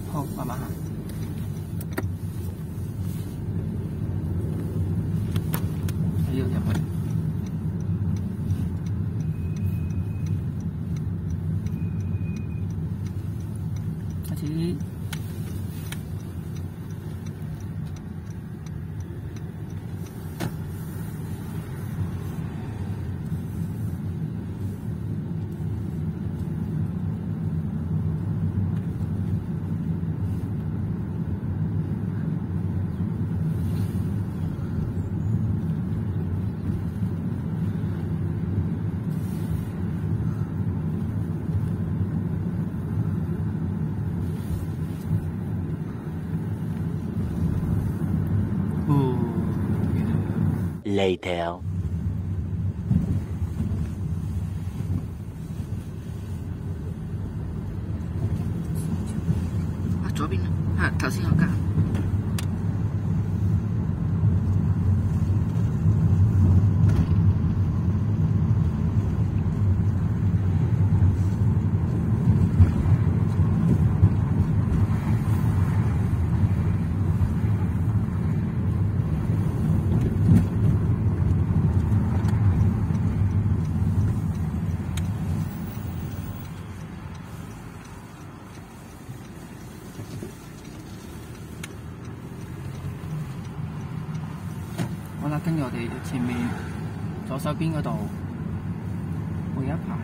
好，慢慢行。要入去。開始。 Later. 啊，左邊啊，頭先有間。好啦，跟住我哋前面左手邊嗰度會有一排。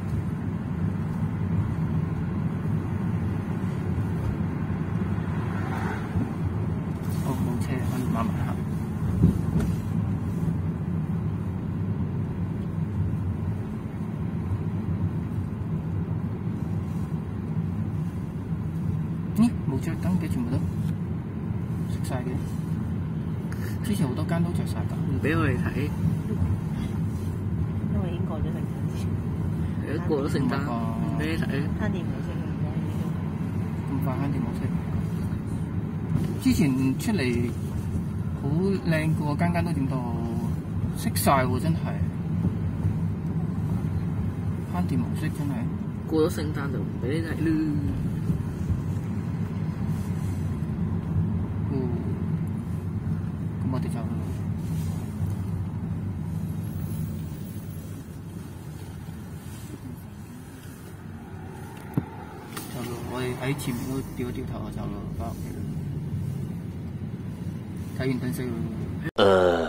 好，冇車，可以慢慢行。咦，冇着燈嘅，全部都熄晒嘅。之前好多間都着晒㗎，唔俾我哋睇。 因為已經過咗聖誕節。 過咗聖誕，唔俾你睇。 慳電模式嘅而家已經。 咁快慳電模式。之前出嚟好靚嘅喎，間間都點到熄晒喎，真係。慳電模式真係。過咗聖誕就唔俾你睇啦。我哋就我哋喺前面都掉一掉頭就走咯，翻屋企。睇完燈飾咯。